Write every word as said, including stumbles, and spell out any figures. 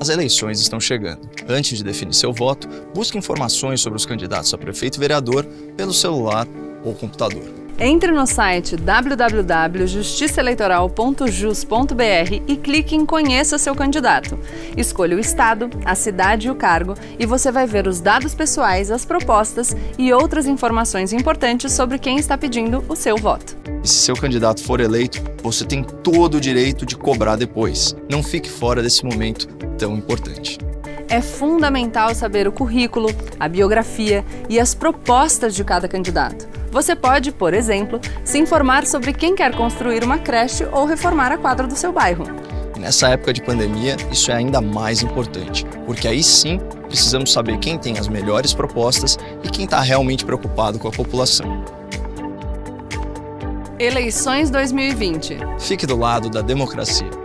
As eleições estão chegando. Antes de definir seu voto, busque informações sobre os candidatos a prefeito e vereador pelo celular ou computador. Entre no site w w w ponto justiça eleitoral ponto jus ponto b r e clique em Conheça seu candidato. Escolha o estado, a cidade e o cargo e você vai ver os dados pessoais, as propostas e outras informações importantes sobre quem está pedindo o seu voto. E se seu candidato for eleito, você tem todo o direito de cobrar depois. Não fique fora desse momento tão importante. É fundamental saber o currículo, a biografia e as propostas de cada candidato. Você pode, por exemplo, se informar sobre quem quer construir uma creche ou reformar a quadra do seu bairro. Nessa época de pandemia, isso é ainda mais importante, porque aí sim precisamos saber quem tem as melhores propostas e quem está realmente preocupado com a população. Eleições dois mil e vinte. Fique do lado da democracia.